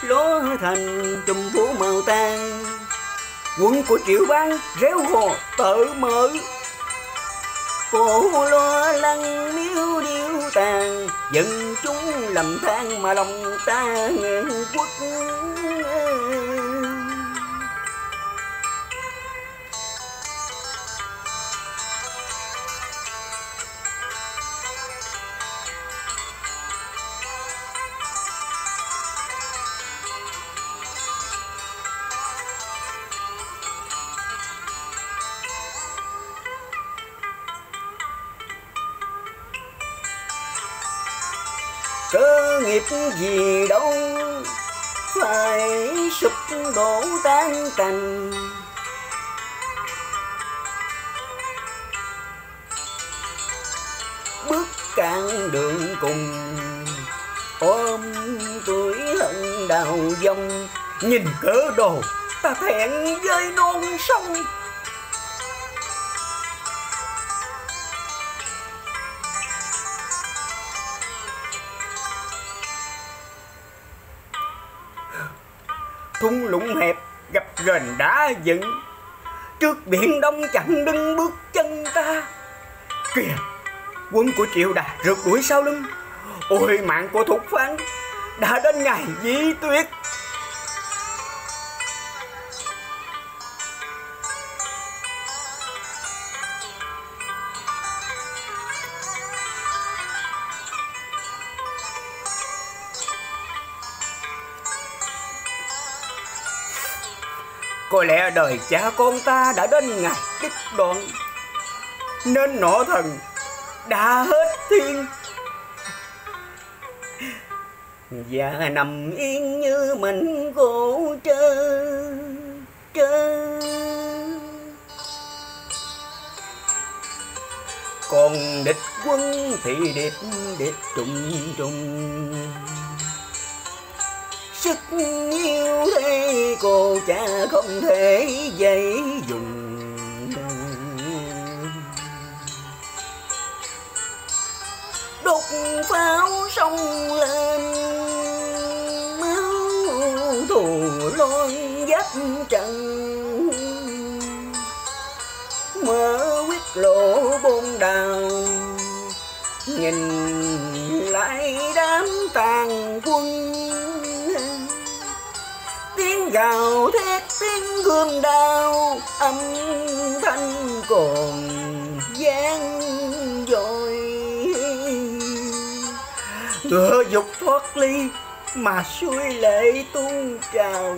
lúa thành chùm phủ màu tan. Quân của Triệu Bang réo hò tự mở, cổ lo lăng miếu điêu tàn, dân chúng lầm than mà lòng ta nghẹn quất. Cơ nghiệp gì đâu phải sụp đổ tan tành, bước cạn đường cùng ôm tuổi hận đào vong. Nhìn cỡ đồ ta thẹn với non sông, thung lũng hẹp gặp gành đá dựng, trước biển đông chặn đứng bước chân ta. Kìa, quân của Triệu Đà rượt đuổi sau lưng. Ôi mạng của Thục Phan đã đến ngày di tuyệt. Có lẽ đời cha con ta đã đến ngày đứt đoạn, nên nọ thần đã hết thiên, và nằm yên như mình gỗ trơ trơ. Còn địch quân thì địch trùng trùng, sức yêu thế cô cha không thể dây dùng. Đốt pháo sông lên máu thù loan giáp trận, mở quyết lộ bôn đào, nhìn lại đám tàn quân. Tiếng gào thét tiếng gươm đao, âm thanh còn vang dội. Ngựa dục thoát ly mà suối lệ tuôn trào,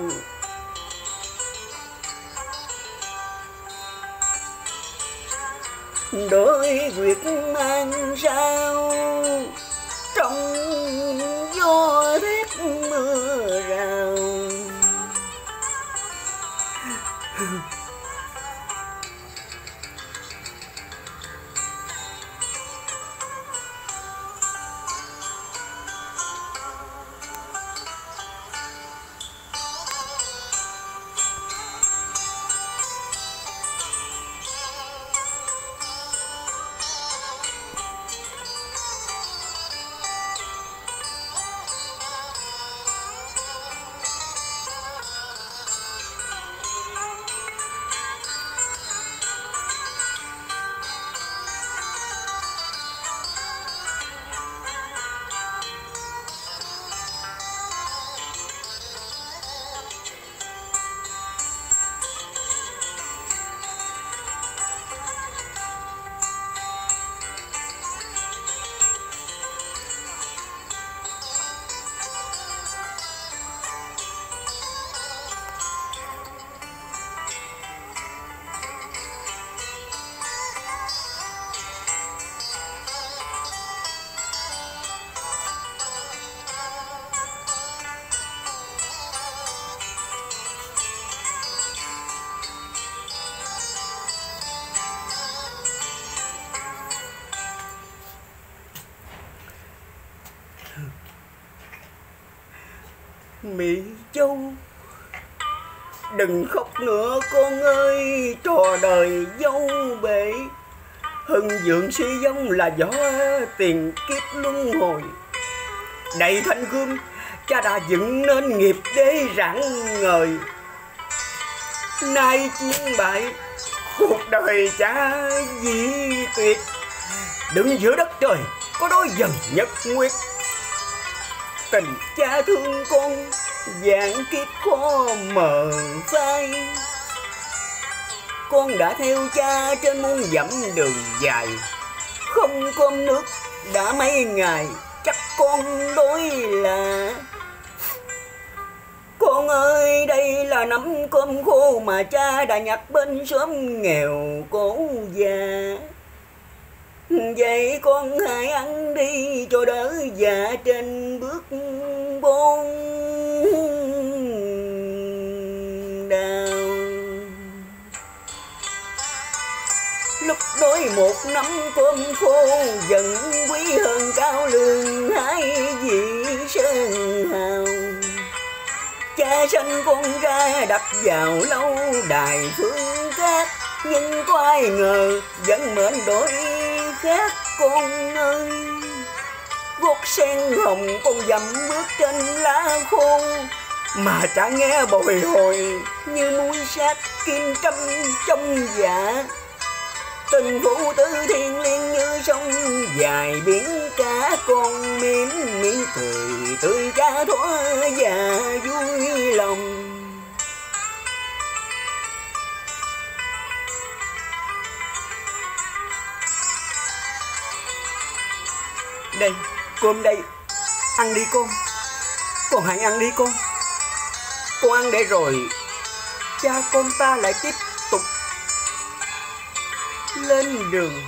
đôi quyệt mang sao trong gió rét mưa rào. Mỹ Châu, đừng khóc nữa con ơi, trò đời dâu bể. Hưng dượng suy vong là gió tiền kiếp luân hồi, Đầy thanh gươm, cha đã dựng nên nghiệp đế rạng ngời. Nay chiến bại, cuộc đời cha di tuyệt. Đứng giữa đất trời có đôi dần nhật nguyệt. Tình cha thương con vạn kiếp khó mờ phai. Con đã theo cha trên muôn dặm đường dài. Không cơm nước đã mấy ngày, chắc con đói là. Con ơi, đây là nắm cơm khô mà cha đã nhặt bên xóm nghèo cổ già. Vậy con hãy ăn đi cho đỡ già trên bước bôn đào. Lúc đói một nắm cơm khô dần quý hơn cao lương hai vị sơn hào. Cha sanh con ra đập vào lâu đài phương cát, nhưng có ai ngờ vẫn mệnh đổi khác con ơi. Gót sen hồng con dặm bước trên lá khô, mà cha nghe bồi hồi như mũi sát kim châm trong dạ. Tình phụ tử thiên liêng như sông dài biển cả, con mỉm mỉm cười tươi cha thỏa và vui lòng. Đây, cơm đây, ăn đi con. Con hãy ăn đi con. Con ăn để rồi cha con ta lại tiếp tục lên đường.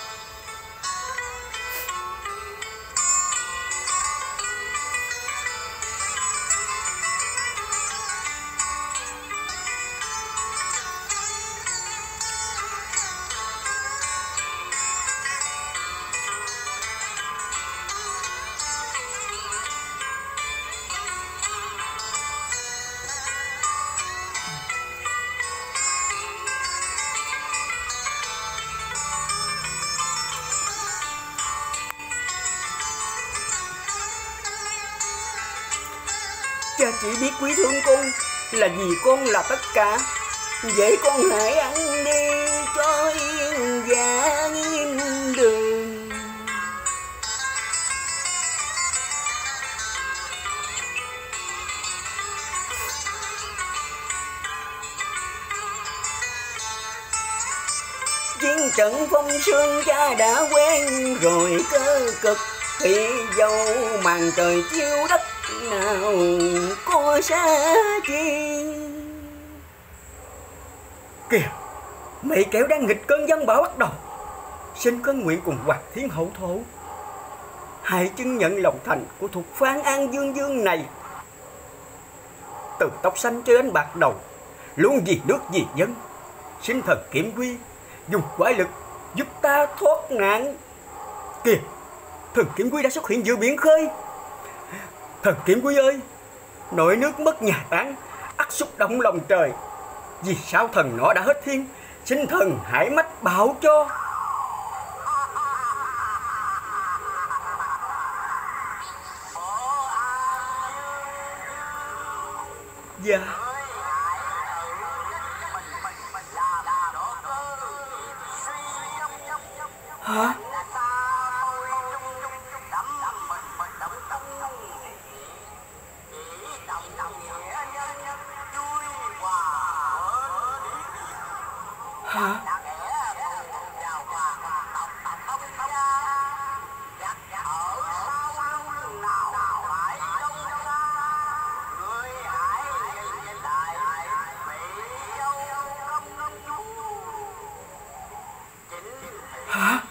Cha chỉ biết quý thương con là vì con là tất cả. Vậy con hãy ăn đi cho yên dạ nghiêm đường. Chiến trận phong sương cha đã quen rồi, cơ cực thì dầu màn trời chiếu đất nào có xa chi. Kìa, mày kéo đang nghịch cơn giông bão bắt đầu. Xin cơn nguyện cùng Hoàng Thiên Hậu Thổ, hãy chứng nhận lòng thành của thuộc Phan An Dương Dương này. Từ tóc xanh cho đến bạc đầu, luôn vì nước vì dân. Xin thần Kiểm Quy dùng quái lực giúp ta thoát nạn. Kìa, thần Kiểm Quy đã xuất hiện giữa biển khơi. Thần Kiểm Quy ơi, nỗi nước mất nhà tán, ắt xúc động lòng trời. Vì sao thần nó đã hết thiên, xin thần hãy mách bảo cho. Dạ. Hả? Hả? Hả?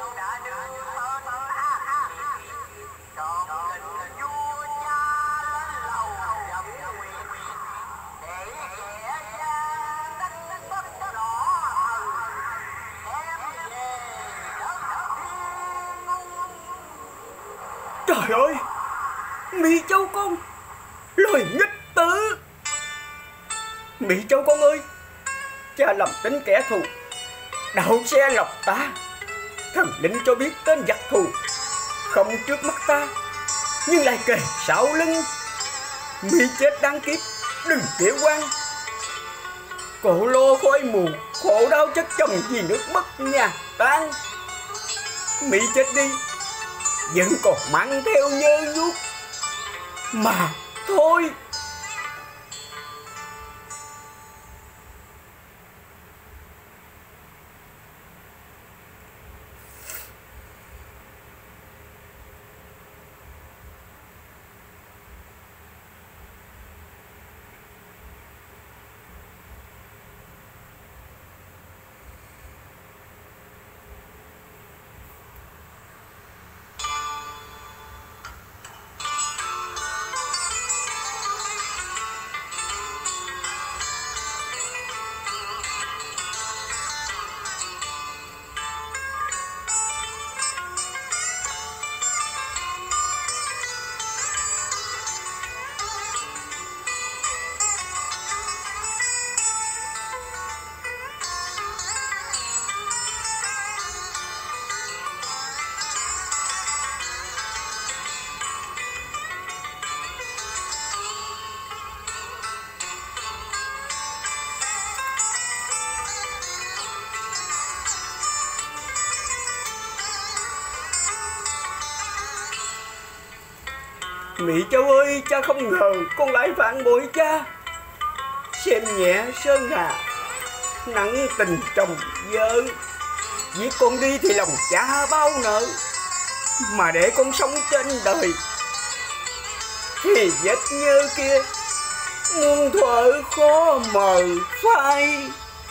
Trời ơi, Mỹ Châu con, lời nghịch tử. Mỹ Châu con ơi, cha lầm tính kẻ thù, đậu xe lọc ta. Thần linh cho biết tên giặc thù không trước mắt ta, nhưng lại kề sau lưng. Mỹ chết đáng kiếp, đừng kêu quan. Cổ lô khói mù, khổ đau chất chồng vì nước mất nhà tan. Mỹ chết đi, vẫn còn mang theo nhơ nhuốc mà thôi. Mỹ Châu ơi, cha không ngờ con lại phản bội cha. Xem nhẹ sơn hà, nặng tình chồng vợ. Giết con đi thì lòng cha bao nợ, mà để con sống trên đời thì vết nhơ kia muôn thuở khó mờ phai.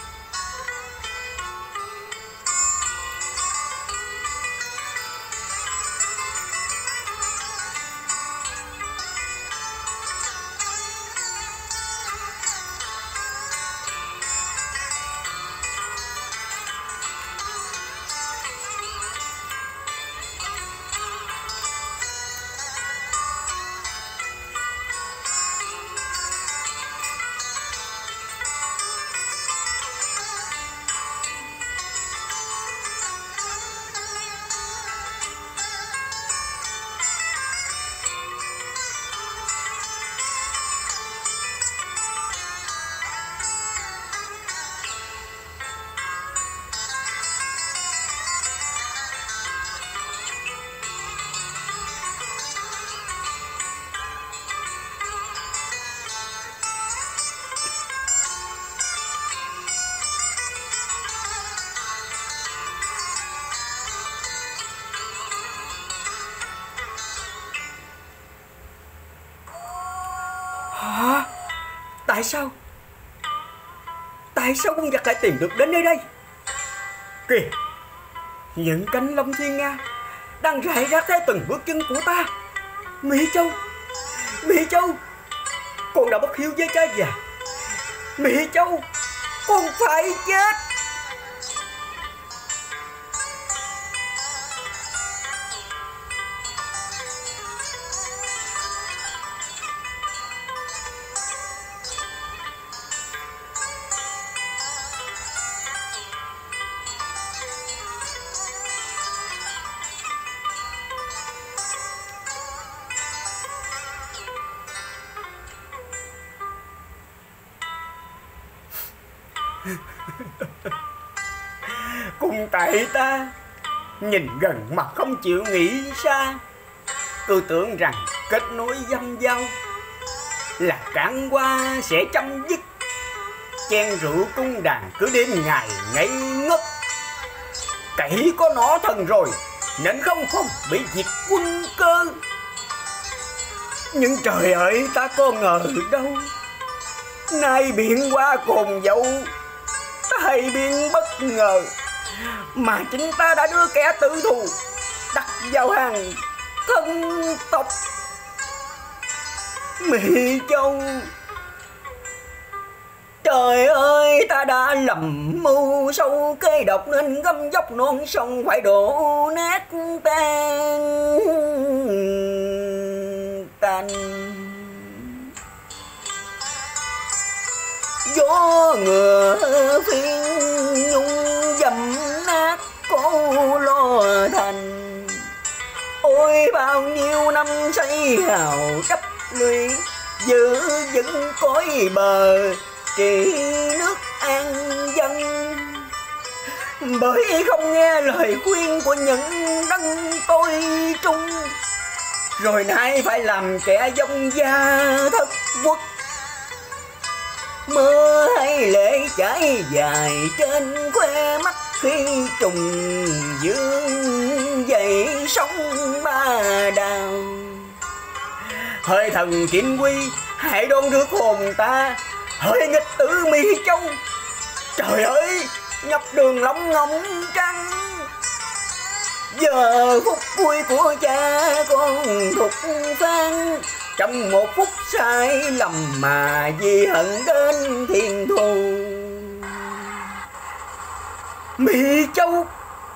Hả? Tại sao? Tại sao con vật lại tìm được đến nơi đây? Kìa, những cánh lông thiên nga đang rải ra theo từng bước chân của ta. Mỹ Châu, Mỹ Châu, con đã bất hiếu với cha già. Mỹ Châu, con phải chết. Cùng tại ta nhìn gần mà không chịu nghĩ xa, cứ tưởng rằng kết nối dâm giao là cản qua sẽ chấm dứt. Chen rượu cung đàn cứ đêm ngày ngây ngất. Cậy có nỏ thần rồi nên không bị diệt quân cơ. Nhưng trời ơi, ta có ngờ đâu, nay biển qua cồn dậu tai biến bất ngờ, mà chính ta đã đưa kẻ tử thù đặt vào hàng thân tộc. Mỹ Châu, trời ơi, ta đã lầm mưu sâu kế độc nên gấm dốc non sông phải đổ nát tan. Gió ngựa phiên nhung dầm nát cô lo thành. Ôi bao nhiêu năm xây hào đắp lũy, giữ vững cõi bờ trị nước an dân. Bởi không nghe lời khuyên của những đấng tôi trung, rồi nay phải làm kẻ vong gia thất quốc. Mưa hay lệ chảy dài trên khóe mắt, khi trùng dương dậy sóng ba đào. Hơi thần Kim Quy hãy đón rước hồn ta, hỡi nghịch tử Mi Châu. Trời ơi, nhập đường lóng ngóng trăng, giờ phút vui của cha con thục phan. Trong một phút sai lầm mà vì hận đến thiên thù. Mi Châu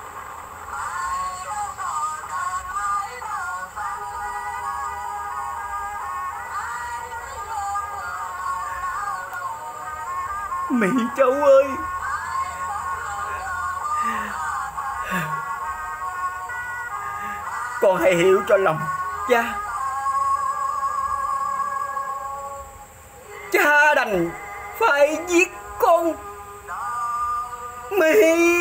Mi Châu ơi, con hãy hiểu cho lòng cha. Cha đành phải giết con Mi